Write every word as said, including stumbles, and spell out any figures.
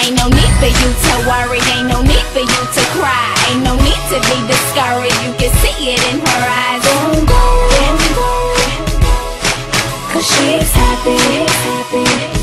Ain't no need for you to worry, ain't no need for you to cry, ain't no need to be discouraged, you can see it in her eyes. Don't go, don't go, cause she's happy, happy.